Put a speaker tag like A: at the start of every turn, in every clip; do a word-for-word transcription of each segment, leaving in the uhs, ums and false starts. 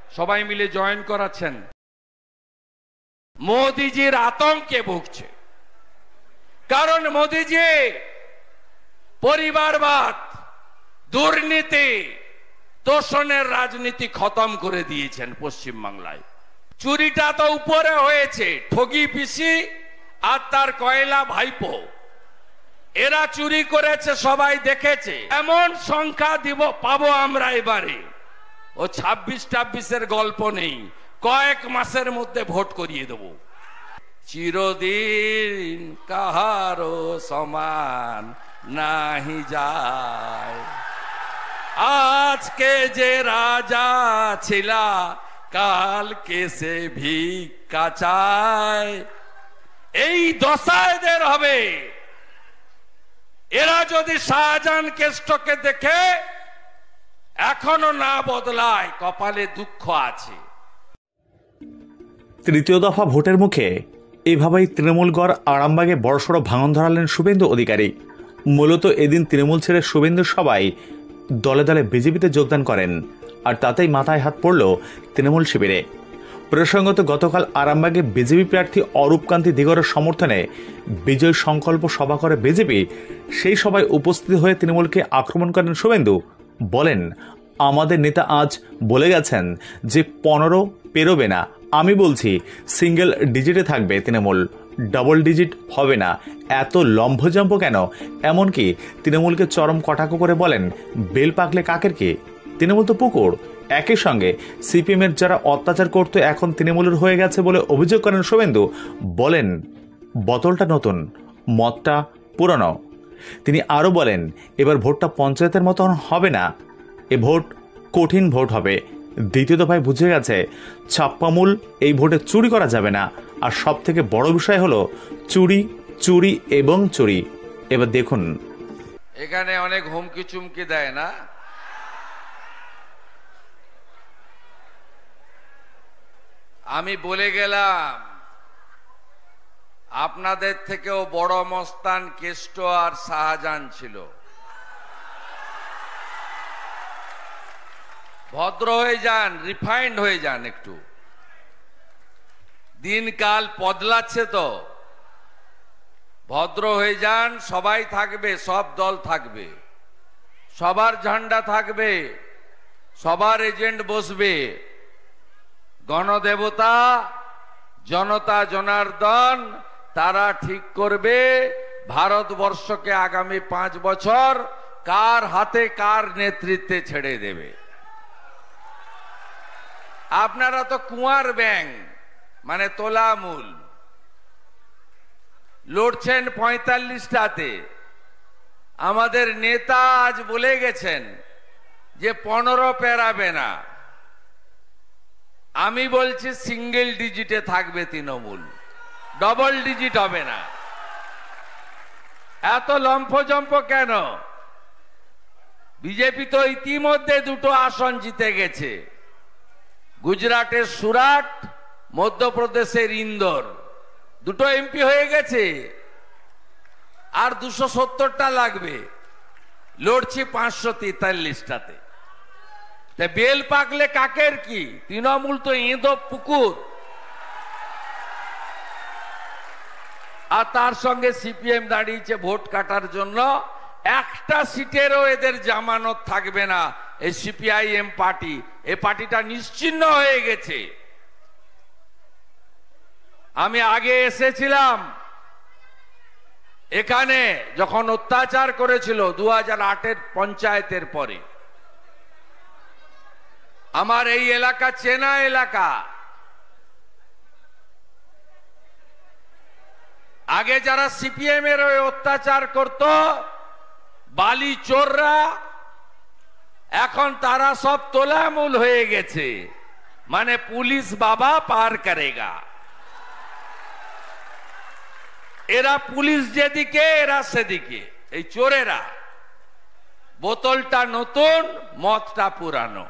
A: সবাই মিলে জয়েন করাচ্ছেন। মোদিজির আতঙ্কে ভুগছে, কারণ মোদিজি পরিবারবাদ, দুর্নীতি, তোষণের রাজনীতি খতম করে দিয়েছেন পশ্চিমবাংলায়। চুরিটা তো উপরে হয়েছে, ঠগি পিসি আর তার কয়লা ভাইপো, এরা চুরি করেছে, সবাই দেখেছে। এমন সংখ্যা দিব পাবো আমরা এবারে, ও ছাব্বিশ টাব্বিশের গল্প নেই, কয়েক মাসের মধ্যে ভোট করিয়ে দেব। চিরদিন কাহারো সমান নাহি যায়, আজকে যে রাজা ছিলা কালকে সে ভিক্ষা চায়। এই দশায়দের হবে। এরা যদি শাহজাহান কেষ্টকে দেখে এখনো না বদলায়, কপালে দুঃখ আছে।
B: তৃতীয় দফা ভোটের মুখে এভাবেই তৃণমূলগড় আরামবাগে বড়সড় ভাঙন ধরালেন শুভেন্দু অধিকারী। মূলত এদিন তৃণমূল ছেড়ে শুভেন্দু সবাই দলে দলে বিজেপিতে যোগদান করেন, আর তাতেই মাথায় হাত পড়ল তৃণমূল শিবিরে। প্রসঙ্গত গতকাল আরামবাগে বিজেপি প্রার্থী অরূপকান্তি দিগরের সমর্থনে বিজয় সংকল্প সভা করে বিজেপি। সেই সভায় উপস্থিত হয়ে তৃণমূলকে আক্রমণ করেন শুভেন্দু। বলেন, আমাদের নেতা আজ বলে গেছেন যে পনেরো পেরোবে না। আমি বলছি সিঙ্গেল ডিজিটে থাকবে তৃণমূল, ডবল ডিজিট হবে না। এত লম্ফজম্প কেন? এমনকি তৃণমূলকে চরম কটাক্ষ করে বলেন, বেল পাকলে কাকের কি, তৃণমূল তো পুকুর। একই সঙ্গে সিপিএম এর যারা অত্যাচার করত এখন তৃণমূলের হয়ে গেছে বলে অভিযোগ করেন শুভেন্দু। বলেন, বোতলটা নতুন, মদটা পুরনো। তিনি আরো বলেন, এবার ভোটটা পঞ্চায়েতের মতন হবে না, এ ভোট কঠিন ভোট হবে। দ্বিতীয় দফায় বুঝে গেছে ছাপ্পামূল এই ভোটে চুরি করা যাবে না। আর সব থেকে বড় বিষয় হলো চুরি, চুরি এবং চুরি। এবার দেখুন,
A: এখানে অনেক হুমকি চুমকি দেয় না। আমি বলে গেলাম আপনাদের থেকেও বড় মস্তান কেষ্ট আর শাহজাহান ছিল। ভদ্র হয়ে যান, রিফাইন্ড হয়ে যান একটু। দিনকাল বদলাচ্ছে তো, ভদ্র হয়ে যান। সবাই থাকবে, সব দল থাকবে, সবার ঝান্ডা থাকবে, সবার এজেন্ট বসবে। গণদেবতা জনতা জনার্দন তারা ঠিক করবে ভারতবর্ষকে আগামী পাঁচ বছর কার হাতে কার নেতৃত্বে ছেড়ে দেবে। আপনারা তো কুয়ার ব্যাং মানে তোলামূল লড়ছেন পঁয়তাল্লিশটাতে। আমাদের নেতা আজ বলে গেছেন যে পনেরো পেরাবে না। আমি বলছি সিঙ্গেল ডিজিটে থাকবে তৃণমূল, ডবল ডিজিট হবে না। এত লম্ফজম্প কেন? বিজেপি তো ইতিমধ্যে দুটো আসন জিতে গেছে, গুজরাটের সুরাট, মধ্যপ্রদেশের ইন্দোর, দুটো এমপি হয়ে গেছে। আর দুশো সত্তরটা লাগবে, লড়ছি পাঁচশো তেতাল্লিশটাতে। বেল পাকলে কাকের কি? তৃণমূল তো ইঁদো পুকুর। আর তার সঙ্গে সিপিএম দাঁড়িয়েছে ভোট কাটার জন্য। একটা সিটেরও এদের জামানত থাকবে না। এই সিপিআইএম পার্টি, এই পার্টিটা নিশ্চিহ্ন হয়ে গেছে। আমি আগে এসেছিলাম এখানে যখন অত্যাচার করেছিল দু হাজার আটের পঞ্চায়েতের পরে। আমার এই এলাকা চেনা এলাকা। আগে যারা সিপিএম এর ওই অত্যাচার করত বালি চোররা, এখন তারা সব তোলামূল হয়ে গেছে। মানে পুলিশ বাবা পার করেগা। এরা পুলিশ যেদিকে এরা সেদিকে। এই চোরেরা, বোতলটা নতুন, মদটা পুরানো।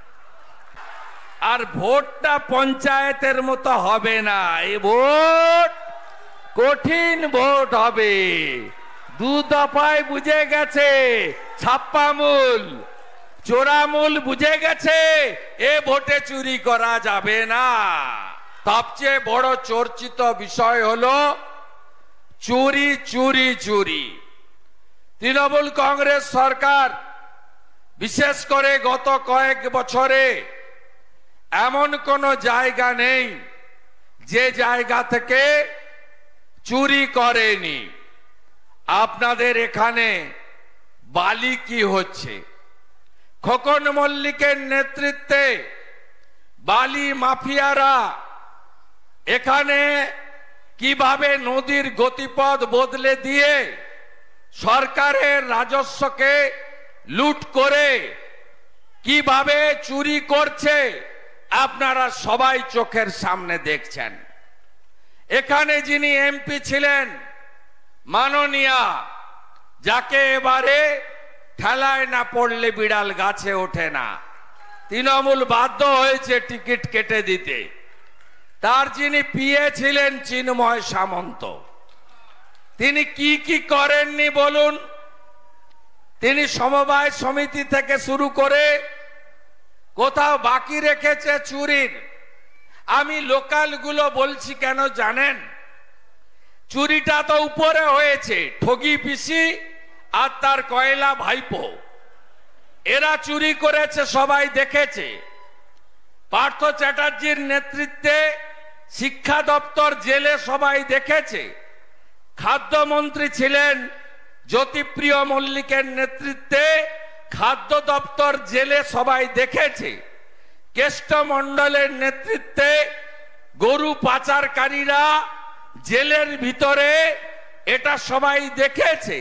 A: আর ভোটটা পঞ্চায়েতের মতো হবে না, এই ভোট কঠিন ভোট হবে। দু দফায় বুঝে গেছে ছাপ্পামূল। চোরামূল বুঝে গেছে এ ভোটে চুরি করা যাবে না। সবচেয়ে বড় চর্চিত বিষয় হলো চুরি চুরি চুরি। তৃণমূল কংগ্রেস সরকার বিশেষ করে গত কয়েক বছরে এমন কোনো জায়গা নেই যে জায়গা থেকে চুরি করেনি। আপনাদের এখানে বালি কি হচ্ছে? খোকন মল্লিকের নেতৃত্বে বালি মাফিয়ারা এখানে কিভাবে নদীর গতিপথ বদলে দিয়ে সরকারের রাজস্বকে লুট করে কিভাবে চুরি করছে আপনারা সবাই চোখের সামনে দেখছেন। এখানে যিনি এমপি ছিলেন মাননীয়া, যাকে এবারে ঠেলায় না পড়লে বিড়াল গাছে ওঠে না, তৃণমূল বাধ্য হয়েছে টিকিট কেটে দিতে। তার যিনি পিএ ছিলেন চিন্ময় সামন্ত, তিনি কি কি করেননি বলুন? তিনি সমবায় সমিতি থেকে শুরু করে কোথাও বাকি রেখেছে চুরির। আমি লোকালগুলো বলছি কেন জানেন? চুরিটা তো উপরে হয়েছে, ঠগি পিসি আর তার কয়লা ভাইপো, এরা চুরি করেছে, সবাই দেখেছে। পার্থ চ্যাটার্জির নেতৃত্বে শিক্ষা দপ্তর জেলে সবাই দেখেছে। খাদ্যমন্ত্রী ছিলেন জ্যোতিপ্রিয় মল্লিকের নেতৃত্বে খাদ্য দপ্তর জেলে সবাই দেখেছে। কেষ্টমণ্ডলের নেতৃত্বে গরু পাচারকারীরা জেলের ভিতরে, এটা সবাই দেখেছে।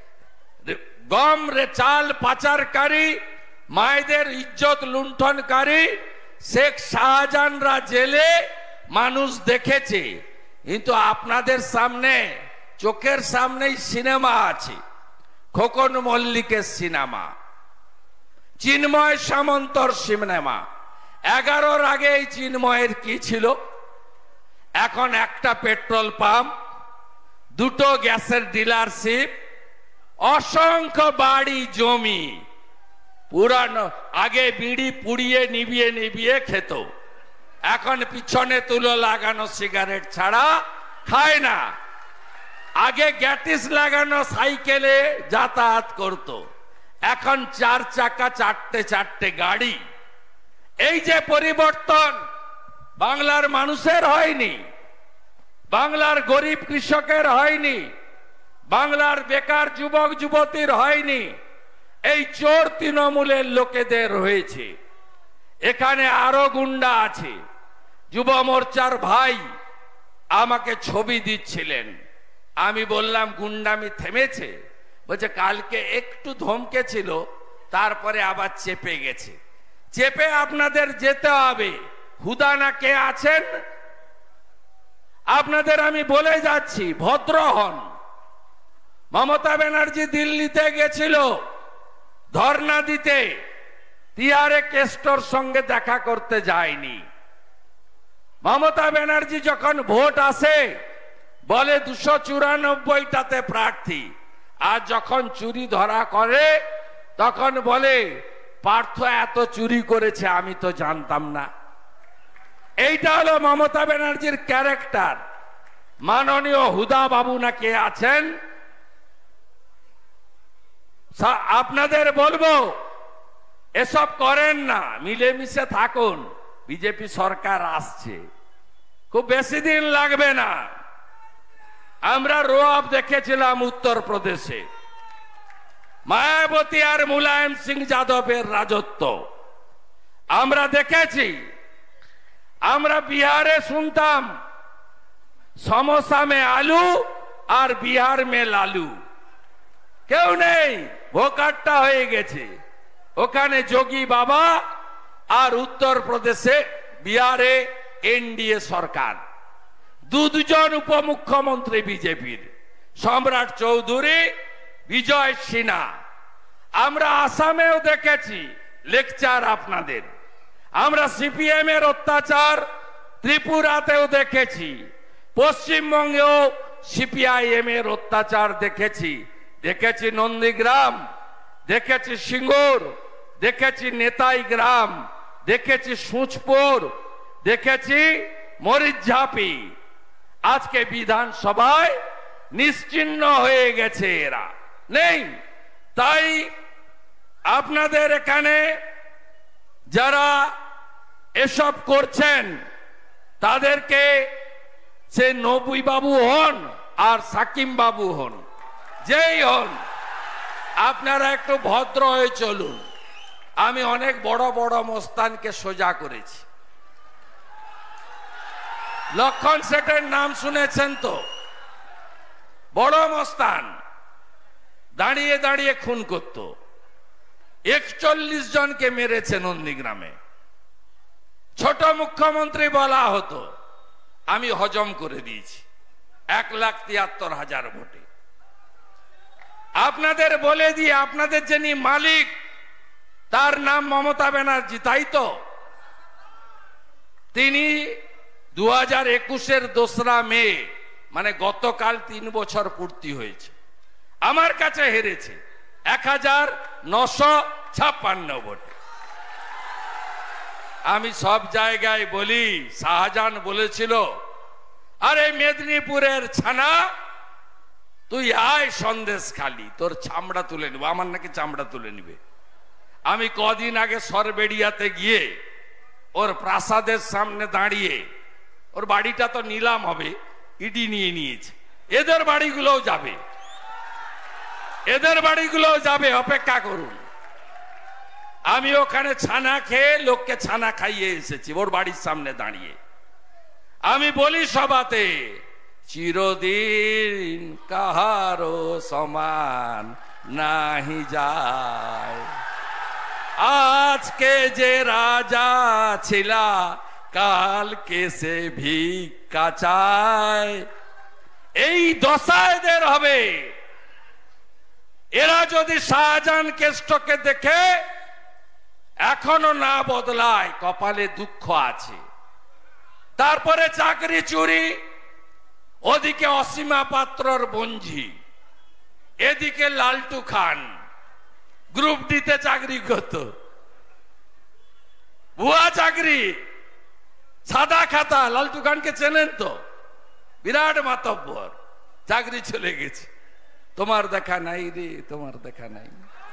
A: গম রে চাল পাচারকারী, মায়েদের ইজ্জত লুণ্ঠনকারী শেখ শাহজাহানরা জেলে, মানুষ দেখেছে। কিন্তু আপনাদের সামনে চোখের সামনেই সিনেমা আছে, খোকন মল্লিকের সিনেমা, চিন্ময় সামন্তর সিনেমা। এগারোর আগে এই চিন্ময়ের কি ছিল? এখন একটা পেট্রোল পাম্প, দুটো গ্যাসের ডিলারশিপ, অসংখ্য বাড়ি জমি। পুরানো আগে বিড়ি পুড়িয়ে নিভিয়ে নিভিয়ে খেত, এখন পিছনে তুলো লাগানো সিগারেট ছাড়া খায় না। আগে গ্যাটিস লাগানো সাইকেলে যাতায়াত করত, এখন চার চাকা চারটে চারটে গাড়ি। এই যে পরিবর্তন বাংলার মানুষের হয়নি, বাংলার গরিব কৃষকের হয়নি, বাংলার বেকার যুবক যুবতীর হয়নি, এই চোর তৃণমূলের লোকেদের হয়েছে। এখানে আরো গুন্ডা আছে। যুব মোর্চার ভাই আমাকে ছবি দিচ্ছিলেন, আমি বললাম গুন্ডামি থেমেছে? বলছে কালকে একটু ধমকে ছিল, তারপরে আবার চেপে গেছে। চেপে আপনাদের যেতে হবে। হুদানা কে আছেন? আপনাদের আমি বলে যাচ্ছি, ভদ্র হন। মমতা ব্যানার্জি দিল্লিতে গেছিল ধর্ণা দিতে, তিহারে কেস্টর সঙ্গে দেখা করতে যায়নি। মমতা ব্যানার্জি যখন ভোট আসে বলে দুশো চুরানব্বইটাতে প্রার্থী, আর যখন চুরি ধরা করে তখন বলে পার্থ এত চুরি করেছে আমি তো জানতাম না। এইটা হলো মমতা ব্যানার্জির ক্যারেক্টার। মাননীয় হুদা বাবু না কে আছেন, আপনাদের বলবো এসব করেন না, মিলেমিশে থাকুন। বিজেপি সরকার আসছে, খুব বেশি দিন লাগবে না। আমরা রোয়াব দেখেছিলাম উত্তরপ্রদেশে, মায়াবতী আর মুলায়ম সিং যাদবের রাজত্ব আমরা দেখেছি। আমরা বিহারে শুনতাম সমোসা মে আলু আর বিহার মে লালু, কেউ নেই, ভোকাট্টা হয়ে গেছে। ওখানে যোগী বাবা আর উত্তরপ্রদেশে বিহারে এনডিএ সরকার, দু দুজন উপমুখ্যমন্ত্রী বিজেপির, সম্রাট চৌধুরী, বিজয় সিনহা। আমরা আসামেও দেখেছি লেকচার আপনাদের। আমরা সিপিএম এর অত্যাচার ত্রিপুরাতেও দেখেছি, পশ্চিমবঙ্গেও সিপিআইএম এর অত্যাচার দেখেছি। দেখেছি নন্দীগ্রাম, দেখেছি সিঙ্গুর, দেখেছি নেতাই গ্রাম, দেখেছি সুচপুর, দেখেছি মরিচঝাপি। আজকে বিধানসভায় নিশ্চিহ্ন হয়ে গেছে, এরা নেই। তাই আপনাদের এখানে যারা এসব করছেন তাদেরকে সে নবী বাবু হন আর সাকিম বাবু হন, যেই হন, আপনারা একটু ভদ্র হয়ে চলুন। আমি অনেক বড় বড় মস্তানকে সোজা করেছি। লক্ষণ শেঠের নাম শুনেছেন তো? বড় মস্তান, দাঁড়িয়ে দাঁড়িয়ে খুন করত, একচল্লিশ জনকে মেরেছে নন্দীগ্রামে। ছোট মুখ্যমন্ত্রী বলা হতো, আমি হজম করে দিয়েছি এক লাখ তিয়াত্তর হাজার ভোটে। আপনাদের বলে দিয়ে, আপনাদের যিনি মালিক তার নাম মমতা ব্যানার্জি, তাই তো? তিনি দু হাজার একুশের দোসরা মে, মানে গতকাল তিন বছর পূর্তি হয়েছে, আমার কাছে হেরেছে এক হাজার নশো ছাপ্পান্ন ভোটে। আমি সব জায়গায় বলি, শাহজাহান বলেছিল, আরে মেদিনীপুরের ছানা তুই আয় সন্দেশ খালি, তোর চামড়া তুলে নেব। আমার নাকি চামড়া তুলে নিবে। আমি কদিন আগে সরবেড়িয়াতে গিয়ে ওর প্রাসাদের সামনে দাঁড়িয়ে, ওর বাড়িটা তো নিলাম হবে, ইডি নিয়ে নিয়েছে, এদের বাড়িগুলোও যাবে, এদের বাড়িগুলোও যাবে, অপেক্ষা করুন। আমি ওখানে ছানা খেয়ে লোককে ছানা খাইয়ে এসেছি ওর বাড়ির সামনে দাঁড়িয়ে। আমি বলি সভাতে, চিরদিন কাহারো সমান নাহি যায়, আজকে যে রাজা ছিলা কালকে সে ভিক্ষা চায়। এই দশা এদের হবে। এরা যদি শাহজাহান কেষ্টকে দেখে এখনো না বদলায়, কপালে দুঃখ আছে। তারপরে চাকরি চুরি, ওদিকে অসীমা পাত্রর বঞ্জি, এদিকে লালটু খান গ্রুপ ডিতে চাকরি করত, ভুয়া চাকরি, সাদা খাতা। লালটু খানকে চেনেন তো? বিরাট মাতব্বর, চাকরি চলে গেছে। তোমার দেখা নাই রে, তোমার দেখা নাই।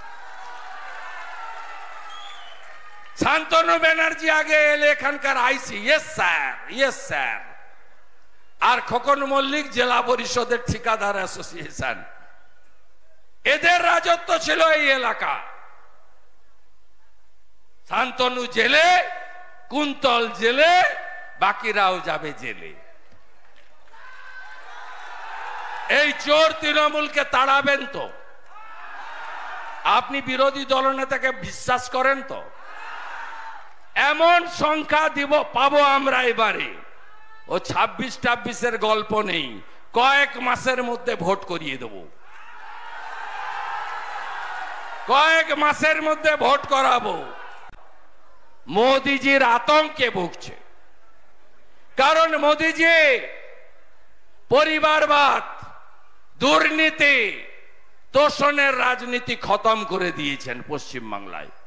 A: শান্তনু ব্যানার্জি আগে এলে এখানকার IC, yes sir, yes sir. আর খোকন মল্লিক জেলা পরিষদের ঠিকাদার অ্যাসোসিয়েশন, এদের রাজত্ব ছিল এই এলাকা। শান্তনু জেলে, কুন্তল জেলে, বাকিরাও যাবে জেলে। এই চোর তৃণমূলকে তাড়াবেন তো? আপনি বিরোধী দলনেতাকে বিশ্বাস করেন তো? এমন সংখ্যা দিব পাবো আমরা এবারে, ও ছাব্বিশ টাব্বিশের গল্প নেই, কয়েক মাসের মধ্যে ভোট করিয়ে দেব, কয়েক মাসের মধ্যে ভোট করাবো। মোদিজির আতঙ্কে ভুগছে, কারণ মোদিজি পরিবারবাদ, দুর্নীতি, তোষণের রাজনীতি খতম করে দিয়েছেন পশ্চিমবাংলায়।